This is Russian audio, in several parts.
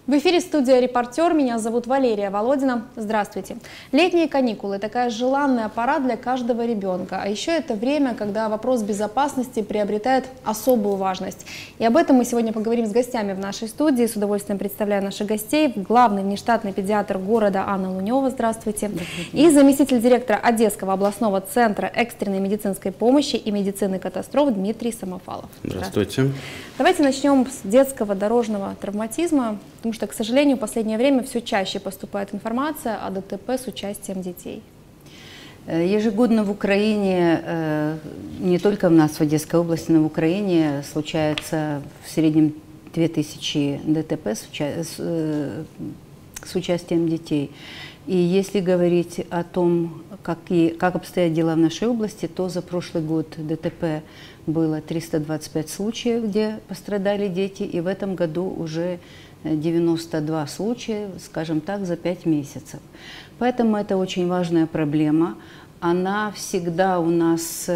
В эфире студия «Репортер». Меня зовут Валерия Володина. Здравствуйте. Летние каникулы – такая желанная пора для каждого ребенка. А еще это время, когда вопрос безопасности приобретает особую важность. И об этом мы сегодня поговорим с гостями в нашей студии. С удовольствием представляю наших гостей. Главный внештатный педиатр города Анна Лунева. Здравствуйте. И заместитель директора Одесского областного центра экстренной медицинской помощи и медицины катастроф Дмитрий Самофалов. Здравствуйте. Давайте начнем с детского дорожного травматизма, потому что, к сожалению, в последнее время все чаще поступает информация о ДТП с участием детей. Ежегодно в Украине, не только у нас в Одесской области, но в Украине случается в среднем 2000 ДТП с участием детей. И если говорить о том, как обстоят дела в нашей области, то за прошлый год ДТП было 325 случаев, где пострадали дети, и в этом году уже 92 случая, скажем так, за 5 месяцев. Поэтому это очень важная проблема. Она всегда у нас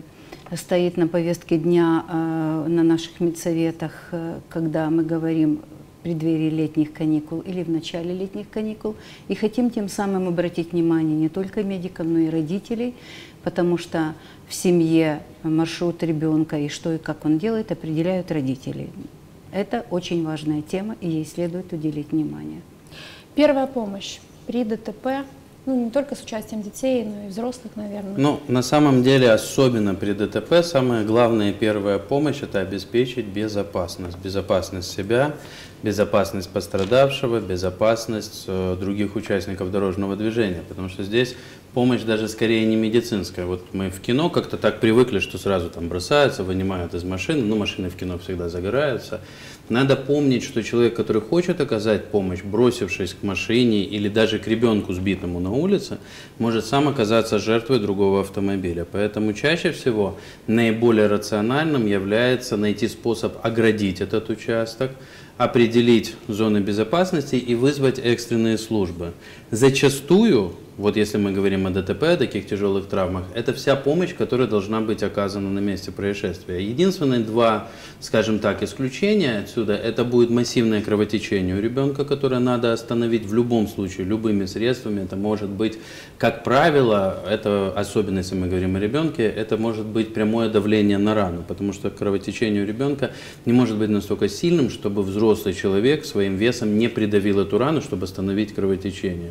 стоит на повестке дня на наших медсоветах, когда мы говорим в преддверии летних каникул или в начале летних каникул. И хотим тем самым обратить внимание не только медиков, но и родителей, потому что в семье маршрут ребенка и что и как он делает, определяют родители. Это очень важная тема, и ей следует уделить внимание. Первая помощь при ДТП, не только с участием детей, но и взрослых, наверное. Ну, на самом деле, особенно при ДТП, самая главная первая помощь – это обеспечить безопасность. Безопасность себя, безопасность пострадавшего, безопасность других участников дорожного движения. Потому что здесь помощь даже скорее не медицинская. Вот мы в кино как-то так привыкли, что сразу там бросаются, вынимают из машины. Ну, машины в кино всегда загораются. Надо помнить, что человек, который хочет оказать помощь, бросившись к машине или даже к ребенку, сбитому на улице, может сам оказаться жертвой другого автомобиля. Поэтому чаще всего наиболее рациональным является найти способ оградить этот участок, определить зоны безопасности и вызвать экстренные службы. Зачастую, вот если мы говорим о ДТП, о таких тяжелых травмах, это вся помощь, которая должна быть оказана на месте происшествия. Единственные два, скажем так, исключения отсюда, это будет массивное кровотечение у ребенка, которое надо остановить в любом случае, любыми средствами. Это может быть, как правило, это особенно если мы говорим о ребенке, это может быть прямое давление на рану, потому что кровотечение у ребенка не может быть настолько сильным, чтобы взрослый человек своим весом не придавил эту рану, чтобы остановить кровотечение.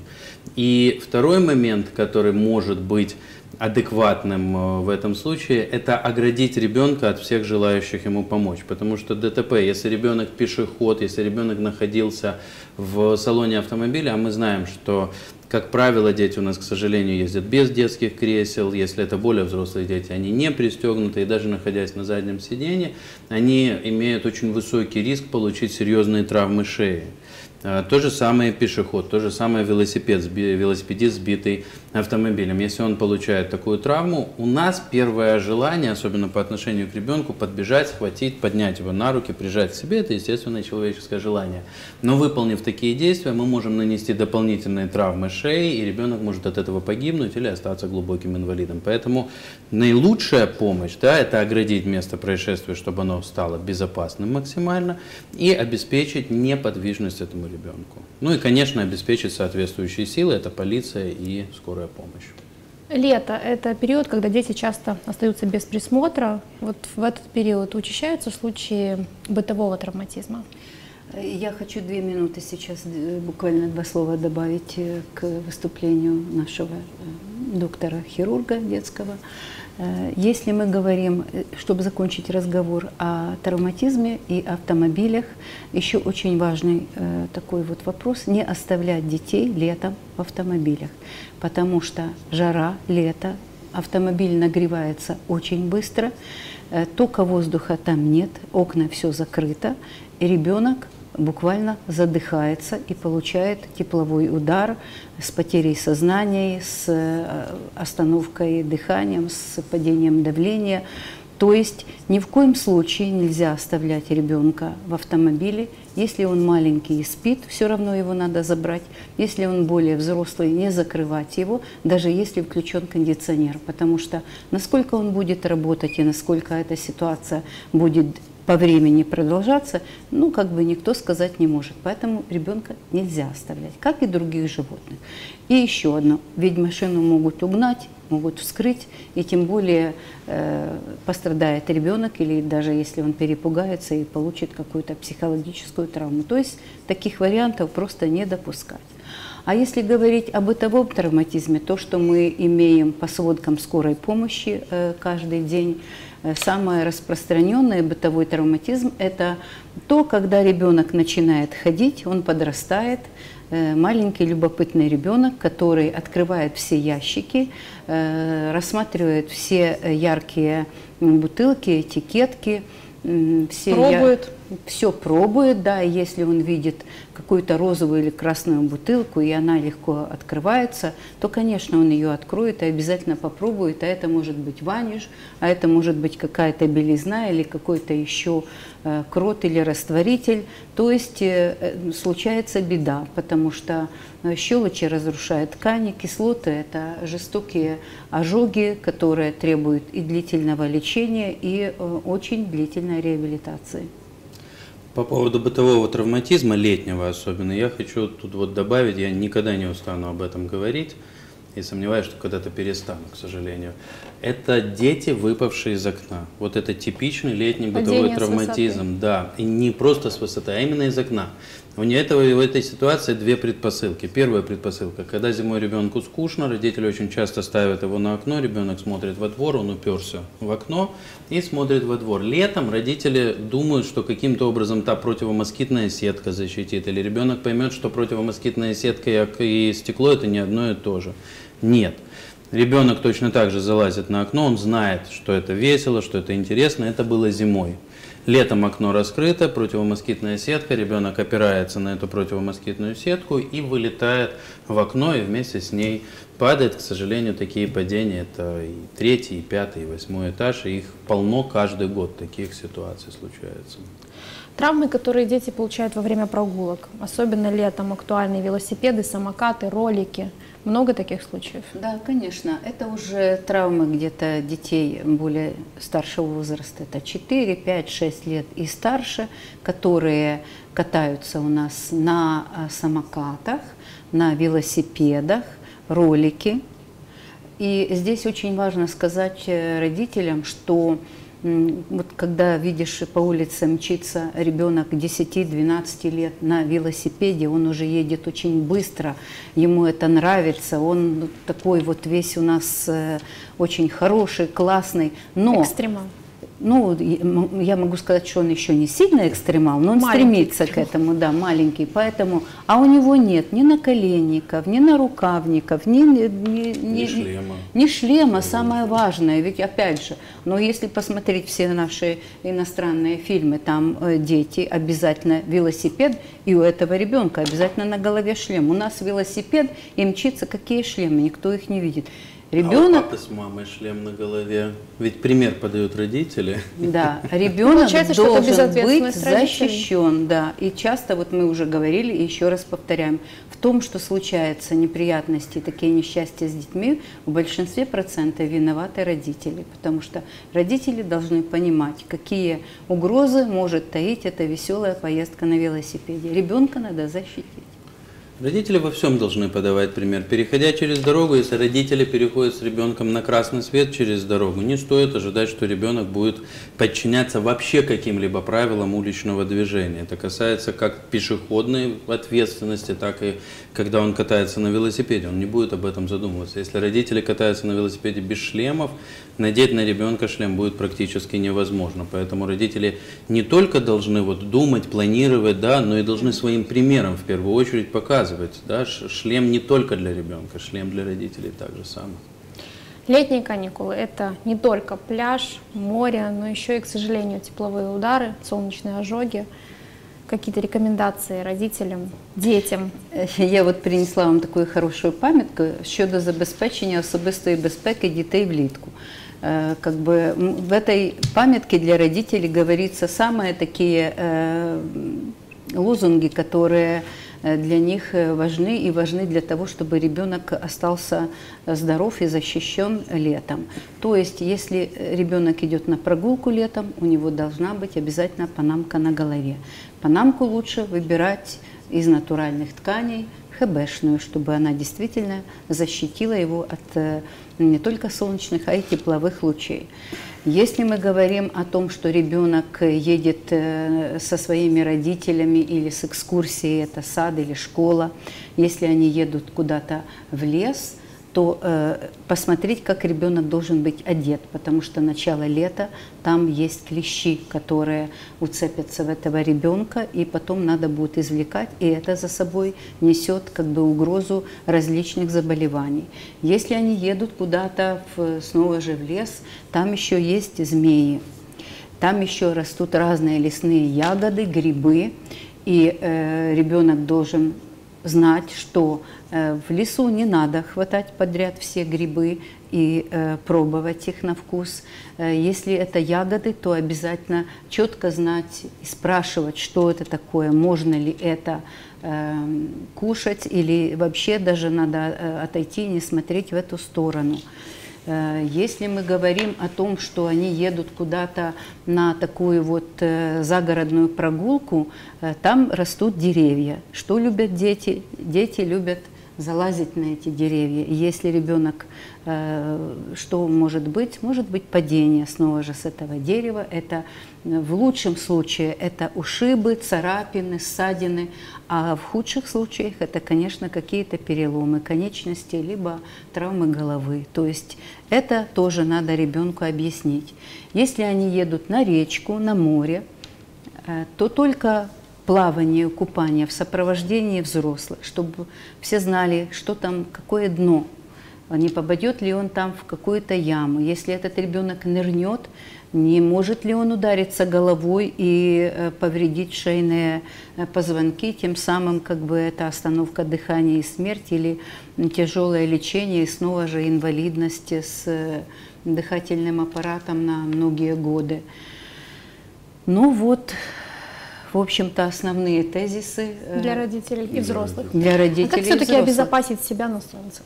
И второй момент, который может быть адекватным в этом случае, это оградить ребенка от всех желающих ему помочь. Потому что ДТП, если ребенок пешеход, если ребенок находился в салоне автомобиля, а мы знаем, что, как правило, дети у нас, к сожалению, ездят без детских кресел, если это более взрослые дети, они не пристегнуты, и даже находясь на заднем сиденье, они имеют очень высокий риск получить серьезные травмы шеи. То же самое пешеход, то же самое велосипедист, сбитый автомобилем. Если он получает такую травму, у нас первое желание, особенно по отношению к ребенку, подбежать, схватить, поднять его на руки, прижать к себе. Это естественное человеческое желание. Но выполнив такие действия, мы можем нанести дополнительные травмы шеи, и ребенок может от этого погибнуть или остаться глубоким инвалидом. Поэтому наилучшая помощь, это оградить место происшествия, чтобы оно стало безопасным максимально, и обеспечить неподвижность этому ребенку. Ну и, конечно, обеспечить соответствующие силы, это полиция и скорая помощь. Лето – это период, когда дети часто остаются без присмотра. Вот в этот период учащаются случаи бытового травматизма. Я хочу 2 минуты сейчас, буквально 2 слова добавить к выступлению нашего доктора-хирурга детского. Если мы говорим, чтобы закончить разговор о травматизме и автомобилях, еще очень важный такой вот вопрос – не оставлять детей летом в автомобилях, потому что жара, лето, автомобиль нагревается очень быстро, тока воздуха там нет, окна все закрыто, и ребенок буквально задыхается и получает тепловой удар с потерей сознания, с остановкой дыхания, с падением давления. То есть ни в коем случае нельзя оставлять ребенка в автомобиле. Если он маленький и спит, все равно его надо забрать. Если он более взрослый, не закрывать его, даже если включен кондиционер. Потому что насколько он будет работать и насколько эта ситуация будет по времени продолжаться, ну, как бы никто сказать не может. Поэтому ребенка нельзя оставлять, как и других животных. И еще одно. Ведь машину могут угнать, могут вскрыть, и тем более пострадает ребенок, или даже если он перепугается и получит какую-то психологическую травму. То есть таких вариантов просто не допускать. А если говорить о бытовом травматизме, то, что мы имеем по сводкам скорой помощи каждый день, самый распространенный бытовой травматизм – это то, когда ребенок начинает ходить, он подрастает, маленький любопытный ребенок, который открывает все ящики, рассматривает все яркие бутылки, этикетки, все пробует, да, и если он видит какую-то розовую или красную бутылку, и она легко открывается, то, конечно, он ее откроет и обязательно попробует, а это может быть ваниш, а это может быть какая-то белизна или какой-то еще крот или растворитель, то есть случается беда, потому что щелочи разрушают ткани, кислоты – это жестокие ожоги, которые требуют и длительного лечения, и очень длительной реабилитации. По поводу бытового травматизма, летнего особенно, я хочу тут вот добавить, я никогда не устану об этом говорить, и сомневаюсь, что когда-то перестану, к сожалению. Это дети, выпавшие из окна. Вот это типичный летний бытовой травматизм. Да, и не просто с высоты, а именно из окна. У этого в этой ситуации две предпосылки. Первая предпосылка, когда зимой ребенку скучно, родители очень часто ставят его на окно, ребенок смотрит во двор, он уперся в окно и смотрит во двор. Летом родители думают, что каким-то образом та противомоскитная сетка защитит, или ребенок поймет, что противомоскитная сетка и стекло – это не одно и то же. Нет. Ребенок точно так же залазит на окно, он знает, что это весело, что это интересно, это было зимой. Летом окно раскрыто, противомоскитная сетка, ребенок опирается на эту противомоскитную сетку и вылетает в окно, и вместе с ней падает. К сожалению, такие падения – это и 3-й, и 5-й, и 8-й этаж, и их полно каждый год, таких ситуаций случается. Травмы, которые дети получают во время прогулок, особенно летом, актуальны велосипеды, самокаты, ролики. Много таких случаев? Да, конечно. Это уже травмы где-то детей более старшего возраста. Это 4, 5, 6 лет и старше, которые катаются у нас на самокатах, на велосипедах, ролики. И здесь очень важно сказать родителям, что вот когда видишь по улице мчится ребенок 10-12 лет на велосипеде, он уже едет очень быстро, ему это нравится, он такой вот весь у нас очень хороший, классный, но… Экстремал. Ну, я могу сказать, что он еще не сильно экстремал, но он стремится к этому, да, маленький, поэтому, а у него нет ни наколенников, ни нарукавников, ни шлема, самое важное, ведь опять же, но если посмотреть все наши иностранные фильмы, там дети, обязательно велосипед, и у этого ребенка обязательно на голове шлем, у нас велосипед и мчится, какие шлемы, никто их не видит. Ребенок... А у папы с мамой шлем на голове. Ведь пример подают родители. Да, ребенок должен быть защищен. Да. И часто, вот мы уже говорили, и еще раз повторяем, в том, что случаются неприятности, такие несчастья с детьми, в большинстве процентов виноваты родители. Потому что родители должны понимать, какие угрозы может таить эта веселая поездка на велосипеде. Ребенка надо защитить. Родители во всем должны подавать пример. Переходя через дорогу, если родители переходят с ребенком на красный свет через дорогу, не стоит ожидать, что ребенок будет подчиняться вообще каким-либо правилам уличного движения. Это касается как пешеходной ответственности, так и когда он катается на велосипеде. Он не будет об этом задумываться. Если родители катаются на велосипеде без шлемов, надеть на ребенка шлем будет практически невозможно. Поэтому родители не только должны вот думать, планировать, да, но и должны своим примером в первую очередь показывать. Да, шлем не только для ребенка, шлем для родителей так же самое. Летние каникулы – это не только пляж, море, но еще и, к сожалению, тепловые удары, солнечные ожоги. Какие-то рекомендации родителям, детям? Я вот принесла вам таку хорошу пам'ятку щодо забезпечення особистої безпеки дітей влітку. Как бы в этой памятке для родителей говорится самые такие лозунги, которые для них важны и важны для того, чтобы ребенок остался здоров и защищен летом. То есть, если ребенок идет на прогулку летом, у него должна быть обязательно панамка на голове. Панамку лучше выбирать из натуральных тканей, хэбэшную, чтобы она действительно защитила его от не только солнечных, а и тепловых лучей. Если мы говорим о том, что ребенок едет со своими родителями или с экскурсией, это сад или школа, если они едут куда-то в лес, то посмотреть, как ребенок должен быть одет, потому что начало лета, там есть клещи, которые уцепятся в этого ребенка, и потом надо будет извлекать, и это за собой несет как бы угрозу различных заболеваний. Если они едут куда-то снова же в лес, там еще есть змеи, там еще растут разные лесные ягоды, грибы, и ребенок должен знать, что в лесу не надо хватать подряд все грибы и пробовать их на вкус. Если это ягоды, то обязательно четко знать и спрашивать, что это такое, можно ли это кушать, или вообще даже надо отойти и не смотреть в эту сторону. Если мы говорим о том, что они едут куда-то на такую вот загородную прогулку, там растут деревья. Что любят дети? Дети любят залазить на эти деревья. И если ребенок, что может быть? Может быть падение снова же с этого дерева. Это в лучшем случае это ушибы, царапины, ссадины, а в худших случаях это, конечно, какие-то переломы конечностей, либо травмы головы. То есть это тоже надо ребенку объяснить. Если они едут на речку, на море, то только плавание, купание в сопровождении взрослых, чтобы все знали, что там, какое дно, не попадет ли он там в какую-то яму. Если этот ребенок нырнет, не может ли он удариться головой и повредить шейные позвонки, тем самым как бы это остановка дыхания и смерть, или тяжелое лечение и снова же инвалидность с дыхательным аппаратом на многие годы. Ну вот, в общем-то, основные тезисы. Для родителей и взрослых. Для родителей. А как все-таки обезопасить себя на солнце?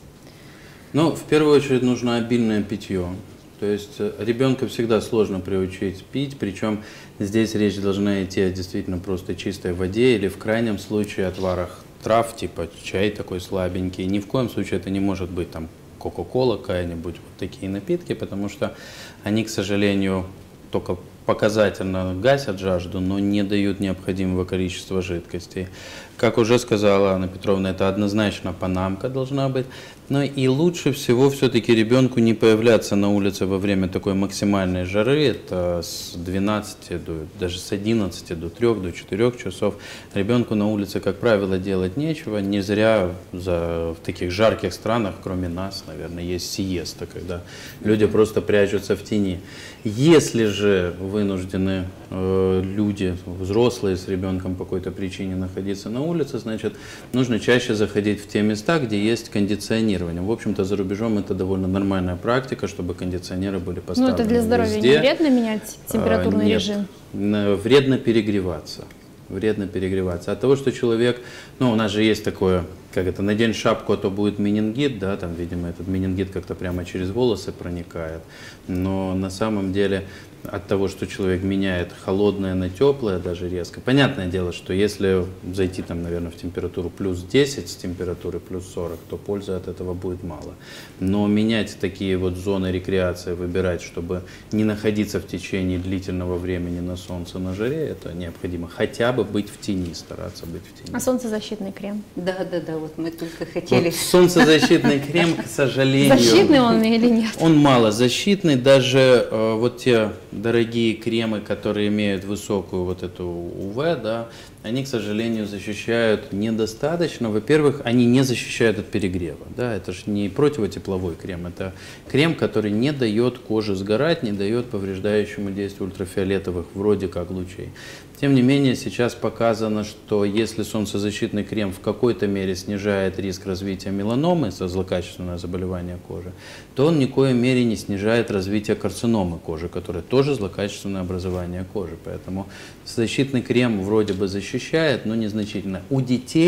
Ну, в первую очередь нужно обильное питье. То есть ребенка всегда сложно приучить пить, причем здесь речь должна идти о действительно просто чистой воде или в крайнем случае отварах трав, типа чай такой слабенький. Ни в коем случае это не может быть там кока-кола какая-нибудь, вот такие напитки, потому что они, к сожалению, только показательно гасят жажду, но не дают необходимого количества жидкостей. Как уже сказала Анна Петровна, это однозначно панамка должна быть. Но и лучше всего все-таки ребенку не появляться на улице во время такой максимальной жары, это с 12 даже с 11 до 3, до 4 часов. Ребенку на улице, как правило, делать нечего. Не зря в таких жарких странах, кроме нас, наверное, есть сиеста, когда люди просто прячутся в тени. Если же вынуждены люди, взрослые с ребенком по какой-то причине находиться на улице, значит, нужно чаще заходить в те места, где есть кондиционирование. В общем-то, за рубежом это довольно нормальная практика, чтобы кондиционеры были поставлены везде. Но это для здоровья везде. Не вредно менять температурный режим? Вредно перегреваться. Вредно перегреваться. От того, что человек, ну, у нас же есть такое, как это, надень шапку, а то будет менингит, да, там, видимо, этот менингит как-то прямо через волосы проникает. Но на самом деле от того, что человек меняет холодное на теплое, даже резко. Понятное дело, что если зайти там, наверное, в температуру плюс 10 с температуры плюс 40, то пользы от этого будет мало. Но менять такие вот зоны рекреации, выбирать, чтобы не находиться в течение длительного времени на солнце, на жаре, это необходимо. Хотя бы быть в тени, стараться быть в тени. А солнцезащитный крем? Да, вот мы только хотели. Вот солнцезащитный крем, к сожалению. Защитный он или нет? Он малозащитный, даже вот те дорогие кремы, которые имеют высокую вот эту УВ, да, они, к сожалению, защищают недостаточно. Во-первых, они не защищают от перегрева. Да, это же не противотепловой крем, это крем, который не дает коже сгорать, не дает повреждающему действию ультрафиолетовых вроде как лучей. Тем не менее, сейчас показано, что если солнцезащитный крем в какой-то мере снижает риск развития меланомы, злокачественное заболевание кожи, то он ни в коей мере не снижает развитие карциномы кожи, которая тоже злокачественное образование кожи. Поэтому защитный крем вроде бы защищает, но незначительно. У детей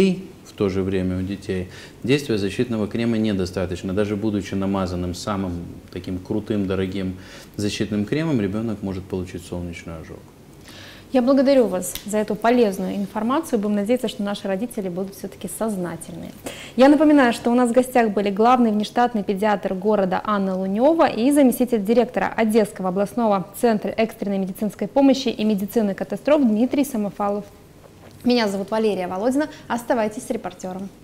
в то же время у детей, действия защитного крема недостаточно. Даже будучи намазанным самым таким крутым, дорогим защитным кремом, ребенок может получить солнечный ожог. Я благодарю вас за эту полезную информацию. Будем надеяться, что наши родители будут все-таки сознательные. Я напоминаю, что у нас в гостях были главный внештатный педиатр города Анна Лунева и заместитель директора Одесского областного центра экстренной медицинской помощи и медицины катастроф Дмитрий Самофалов. Меня зовут Валерия Володина. Оставайтесь с репортером.